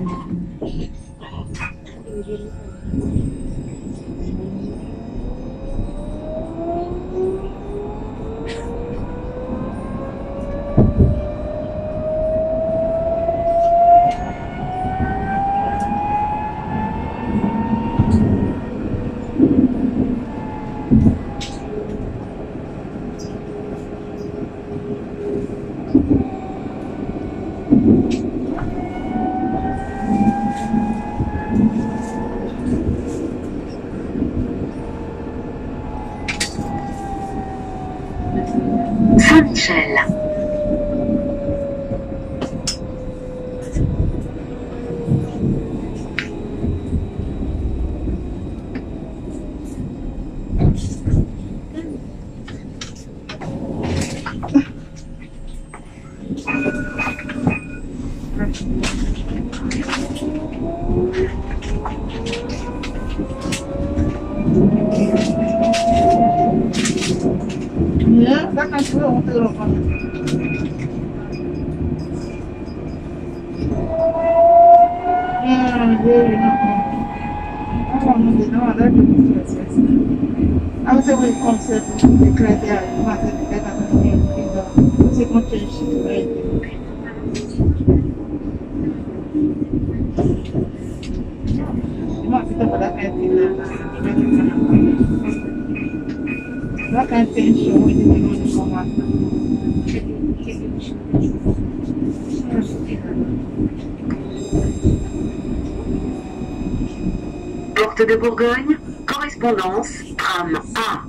Saint-Michel. I would say when it comes to the criteria, you must have the better than me. C'est quand tu es chez moi, c'est pas la peine la intention et de commencer. Porte de Bourgogne, correspondance, tram A.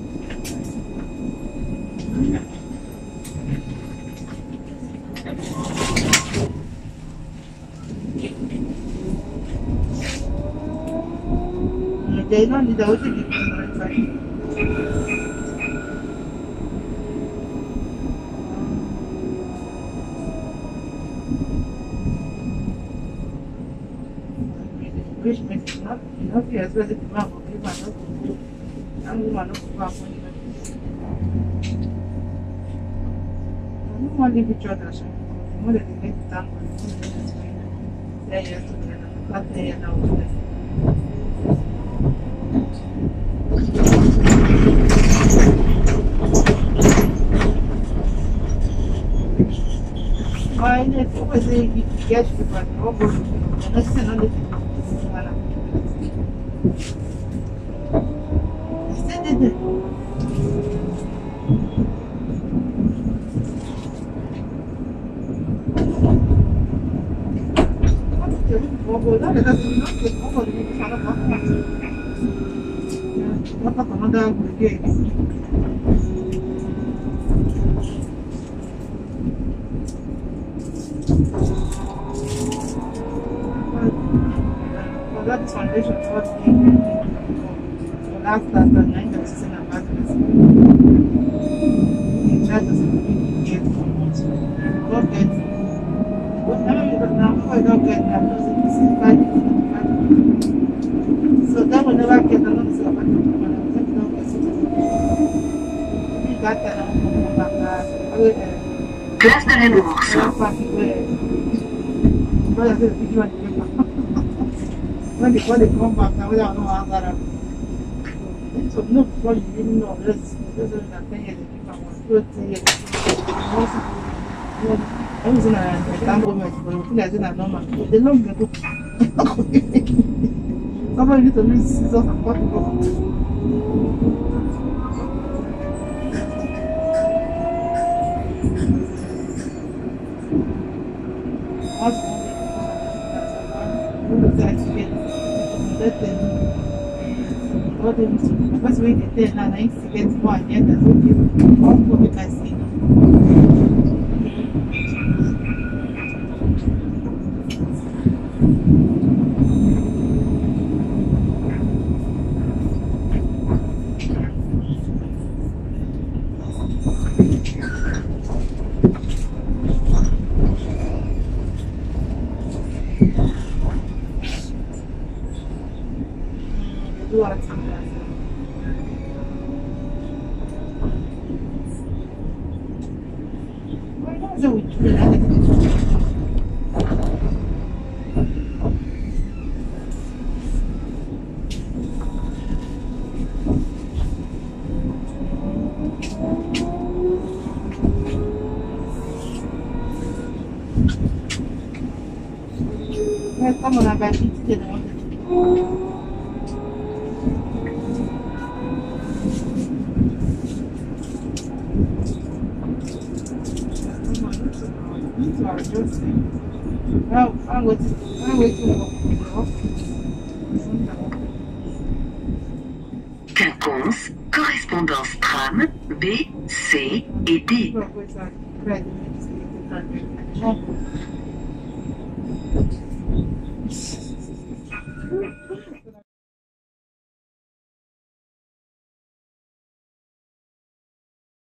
They don't need those to be as well as leave each other. More than the next time, they used to cut there now. Why not? Always you get to the over and that's another thing. That foundation was last the 9th in apartments. The child doesn't get promoted. God gets whatever you got now, I don't get that. So that will never get another apartment. Place de la Bourse. When they come back, now we don't know how that happened. So, no, before you even know this, this is a 10 years, you can 20 years. I was in a government, but I think I normal. They love me. Somebody need to use scissors and cut it off. What's way they tell now, I used to get one, yet that's okay. Also, we can see. Estamos en la gallita de la Quinconce, correspondance tram B, C et D. Right.